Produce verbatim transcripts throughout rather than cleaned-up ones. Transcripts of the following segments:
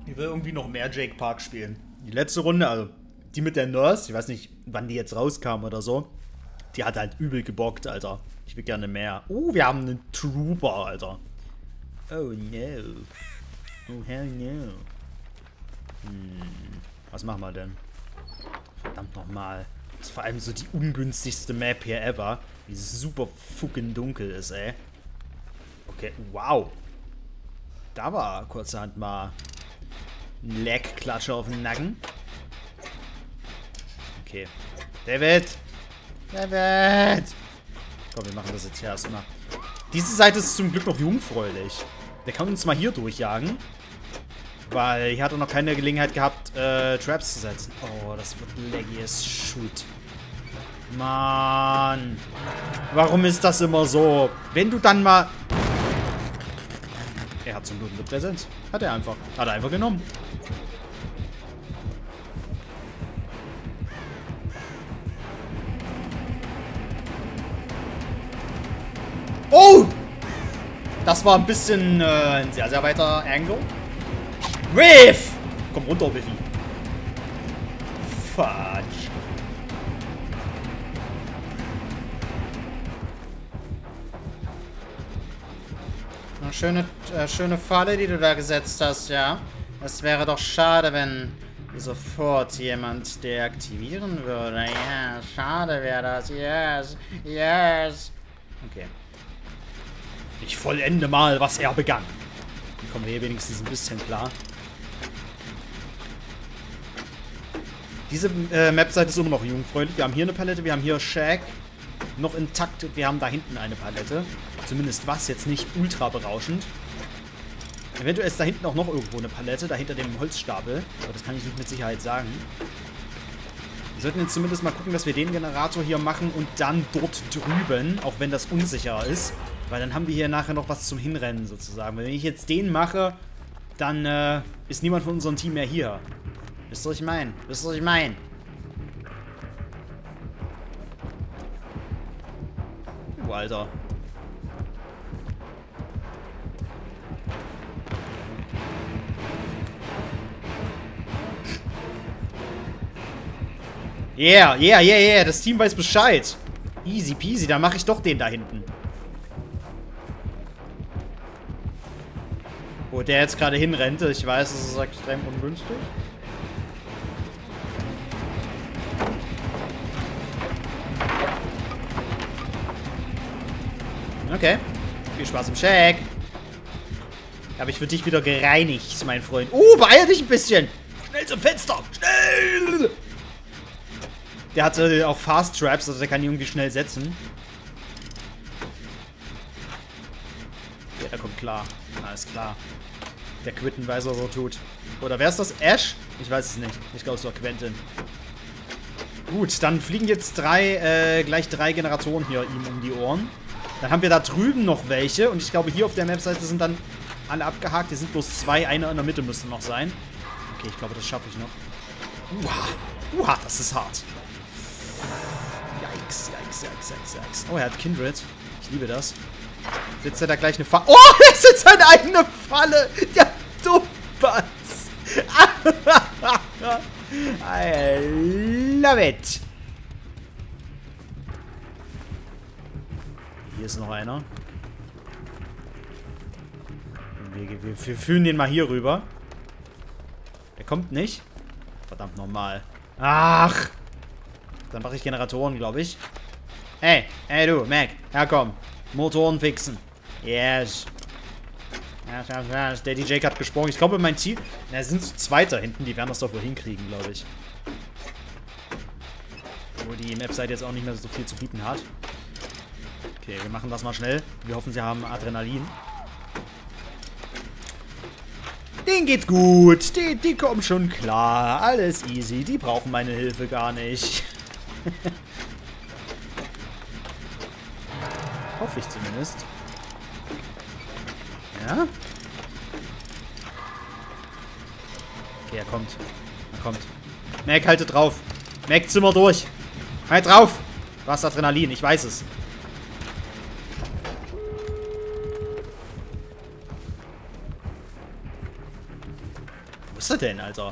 Ich will irgendwie noch mehr Jake Park spielen. Die letzte Runde, also die mit der Nurse, ich weiß nicht, wann die jetzt rauskam oder so, die hat halt übel gebockt, Alter. Ich will gerne mehr. Oh, wir haben einen Trooper, Alter. Oh no. Oh hell no. Hm. Was machen wir denn? Verdammt nochmal. Das ist vor allem so die ungünstigste Map hier ever. Die super fucking dunkel ist, ey. Okay, wow. Da war kurzerhand mal ein Leg-Klatscher auf den Nacken. Okay. David! David! Komm, wir machen das jetzt hier erstmal. Diese Seite ist zum Glück noch jungfräulich. Der kann uns mal hier durchjagen. Weil hier hat er noch keine Gelegenheit gehabt, äh, Traps zu setzen. Oh, das wird laggy as shit. Mann. Warum ist das immer so? Wenn du dann mal... Er hat zum Glück eine Präsenz. Hat er einfach. Hat er einfach genommen. Oh! Das war ein bisschen äh, ein sehr, sehr weiter Angle. Riff! Komm runter, Biffy. Fudge. Eine schöne, äh, schöne Falle, die du da gesetzt hast, ja. Es wäre doch schade, wenn sofort jemand deaktivieren würde. Ja, schade wäre das. Yes, yes. Okay. Ich vollende mal, was er begann. Dann kommen wir hier wenigstens ein bisschen klar. Diese äh, Map-Seite ist immer noch jungfräulich. Wir haben hier eine Palette, wir haben hier Shaq. Noch intakt. Wir haben da hinten eine Palette. Zumindest was, jetzt nicht ultra berauschend. Eventuell ist da hinten auch noch irgendwo eine Palette, da hinter dem Holzstapel. Aber das kann ich nicht mit Sicherheit sagen. Wir sollten jetzt zumindest mal gucken, dass wir den Generator hier machen und dann dort drüben, auch wenn das unsicher ist. Weil dann haben wir hier nachher noch was zum Hinrennen sozusagen. Weil wenn ich jetzt den mache, dann äh, ist niemand von unserem Team mehr hier. Wisst ihr, was ich meine? Wisst ihr, was ich meine? Oh, Alter. Yeah, yeah, yeah, yeah. Das Team weiß Bescheid. Easy peasy. Dann mache ich doch den da hinten. Wo der jetzt gerade hinrennt. Ich weiß, es ist extrem ungünstig. Okay. Viel Spaß im Check. Habe ich für dich wieder gereinigt, mein Freund. Oh, beeil dich ein bisschen. Schnell zum Fenster. Schnell. Der hatte auch Fast Traps, also der kann die irgendwie schnell setzen. Ja, der kommt klar. Alles klar. Der Quitten weiß, was er tut. Oder wer ist das? Ash? Ich weiß es nicht. Ich glaube, es war Quentin. Gut, dann fliegen jetzt drei, äh, gleich drei Generatoren hier ihm um die Ohren. Dann haben wir da drüben noch welche. Und ich glaube, hier auf der Mapseite sind dann alle abgehakt. Hier sind bloß zwei. Einer in der Mitte müsste noch sein. Okay, ich glaube, das schaffe ich noch. Uha. Uha, das ist hart. Yikes, yikes, yikes, yikes, yikes. Oh, er hat Kindred. Ich liebe das. Sitzt er da gleich eine Falle? Oh, er sitzt seine eigene Falle. Der Dummbatz. I love it. Hier ist noch einer. Wir, wir, wir führen den mal hier rüber. Der kommt nicht. Verdammt nochmal. Ach. Dann mache ich Generatoren, glaube ich. Hey, hey du, Mac. Herkomm. Motoren fixen. Yes. Der D J hat gesprungen. Ich glaube, mein Ziel... Na, es sind zu zweit da hinten. Die werden das doch wohl hinkriegen, glaube ich. Wo die Map-Seite jetzt auch nicht mehr so viel zu bieten hat. Okay, wir machen das mal schnell. Wir hoffen, sie haben Adrenalin. Denen geht's gut. Die, die kommen schon klar. Alles easy. Die brauchen meine Hilfe gar nicht. Hoffe ich zumindest. Ja? Okay, er kommt. Er kommt. Mac, halte drauf. Mac, zimmer durch. Halt drauf. Du hast Adrenalin, ich weiß es. Wo ist er denn, Alter?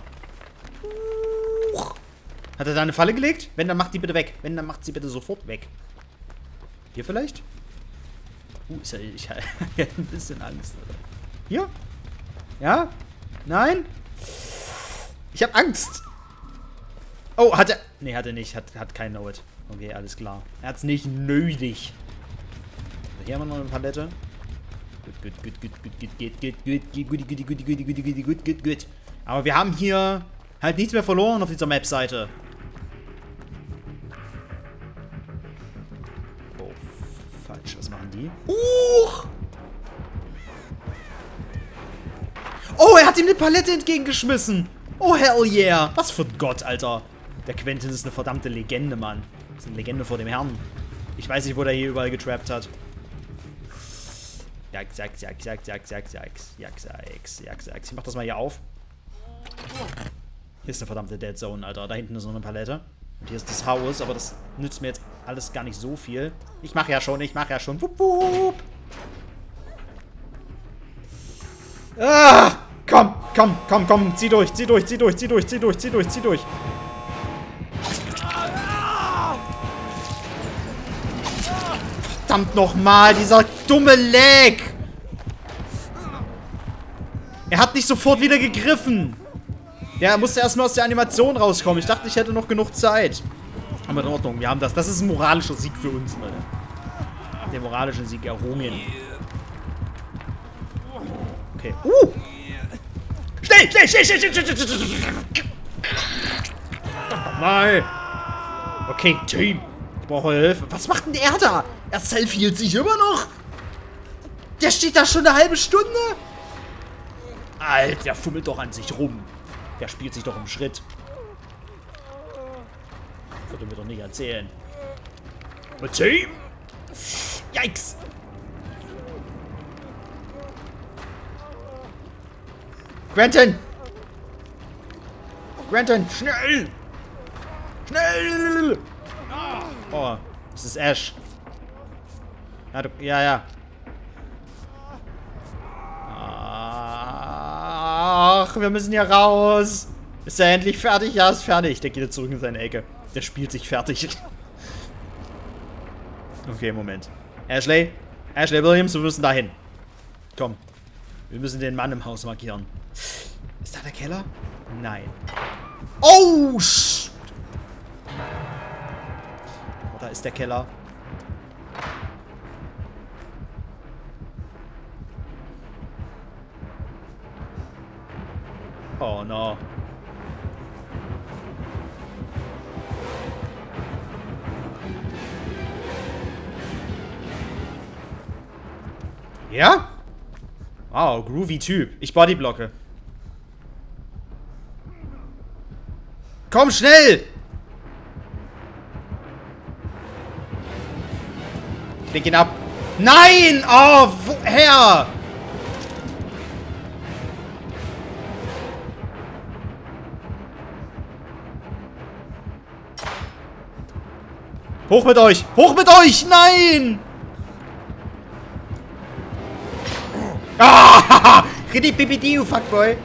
Hat er da eine Falle gelegt? Wenn, dann macht die bitte weg. Wenn, dann macht sie bitte sofort weg. Hier vielleicht? Uh, ist ja, ich habe ein bisschen Angst, Alter. Hier? Ja? Nein? Ich habe Angst. Oh, hat er... Nee, hat er nicht. Hat, hat kein Note. Okay, alles klar. Er hat's nicht nötig. Hier haben wir noch eine Palette. Gut, gut, gut, gut, gut, gut, gut, gut, gut, gut, gut, gut, gut, gut, gut, gut, gut, gut, gut. Aber wir haben hier halt nichts mehr verloren auf dieser Map-Seite. Oh, falsch. Was machen die? Uh! Oh, er hat ihm eine Palette entgegengeschmissen. Oh, hell yeah. Was für ein Gott, Alter. Der Quentin ist eine verdammte Legende, Mann. Das ist eine Legende vor dem Herrn. Ich weiß nicht, wo der hier überall getrappt hat. Jax, Jax, Jax, Jax, Jax, Jax, Jax, Jax, Jax, Jax, Jax. Ich mach das mal hier auf. Hier ist eine verdammte Dead Zone, Alter. Da hinten ist noch eine Palette. Und hier ist das Haus, aber das nützt mir jetzt alles gar nicht so viel. Ich mach ja schon, ich mach ja schon. Wupp, wupp. Ah! Komm, komm, komm, komm, zieh durch, zieh durch, zieh durch, zieh durch, zieh durch, zieh durch, zieh durch. Verdammt nochmal, dieser dumme Lag! Er hat nicht sofort wieder gegriffen. Der musste erstmal aus der Animation rauskommen. Ich dachte, ich hätte noch genug Zeit. Aber in Ordnung, wir haben das. Das ist ein moralischer Sieg für uns, Leute. Der moralische Sieg errungen. Okay. Uh! Schnell, schnell, schnell, schnell, schnell, schnell, schnell, schnell. Mal. Okay, Team. Ich brauche Hilfe. Was macht denn der da? Er selfielt sich immer noch. Der steht da schon eine halbe Stunde. Alter, der fummelt doch an sich rum. Der spielt sich doch im Schritt. Das würde mir doch nicht erzählen. Und Team. Yikes. Quentin! Quentin, schnell! Schnell! Oh, das ist Ash. Ja, du, ja, ja. Ach, wir müssen hier raus. Ist er endlich fertig? Ja, ist fertig. Der geht jetzt zurück in seine Ecke. Der spielt sich fertig. Okay, Moment. Ashley? Ashley Williams, wir müssen dahin. Komm. Wir müssen den Mann im Haus markieren. Ist da der Keller? Nein. Oh, shit. Oh, da ist der Keller. Oh, no. Ja? Wow, groovy Typ. Ich bodyblocke. Komm, schnell! Leg ihn ab. Nein! Oh, woher? Hoch mit euch! Hoch mit euch! Nein! Ah! Ridi Bibidi, you fuckboy!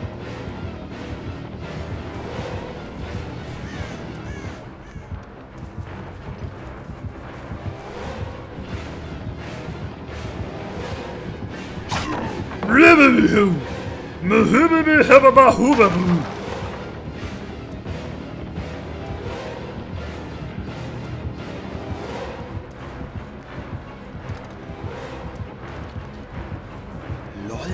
Lol.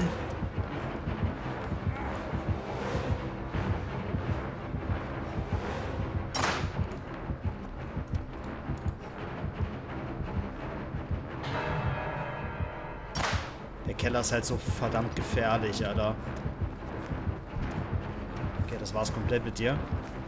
Der Keller ist halt so verdammt gefährlich, Alter. Okay, das war's komplett mit dir.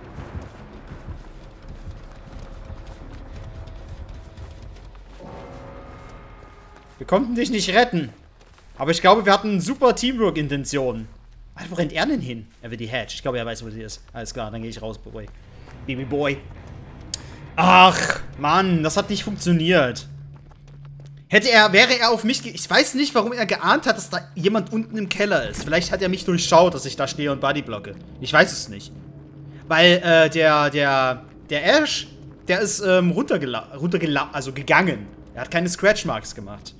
Wir konnten dich nicht retten. Aber ich glaube, wir hatten super Teamwork-Intentionen. Alter, wo rennt er denn hin? Er will die Hatch. Ich glaube, er weiß, wo sie ist. Alles klar, dann gehe ich raus, Boy. Baby Boy. Ach, Mann, das hat nicht funktioniert. Hätte er, wäre er auf mich, ge ich weiß nicht, warum er geahnt hat, dass da jemand unten im Keller ist. Vielleicht hat er mich durchschaut, dass ich da stehe und Buddy blocke. Ich weiß es nicht. Weil, äh, der, der, der Ash, der ist, ähm, runtergela runtergela also gegangen. Er hat keine Scratch-Marks gemacht.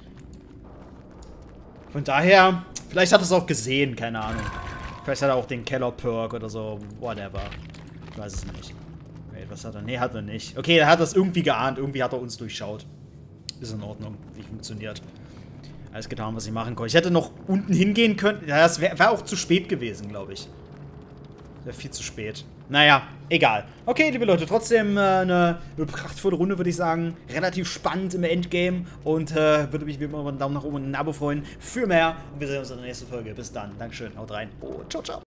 Von daher, vielleicht hat er es auch gesehen, keine Ahnung. Vielleicht hat er auch den Keller-Perk oder so, whatever. Ich weiß es nicht. Wait, was hat er? Nee, hat er nicht. Okay, er hat das irgendwie geahnt, irgendwie hat er uns durchschaut. Ist in Ordnung, wie funktioniert. Alles getan, was ich machen konnte. Ich hätte noch unten hingehen können. Ja, das wäre wär auch zu spät gewesen, glaube ich. Wäre viel zu spät. Naja, egal. Okay, liebe Leute, trotzdem äh, eine, eine prachtvolle Runde, würde ich sagen. Relativ spannend im Endgame. Und äh, würde mich wie immer über einen Daumen nach oben und ein Abo freuen. Für mehr. Und wir sehen uns in der nächsten Folge. Bis dann. Dankeschön. Haut rein. Oh, ciao, ciao.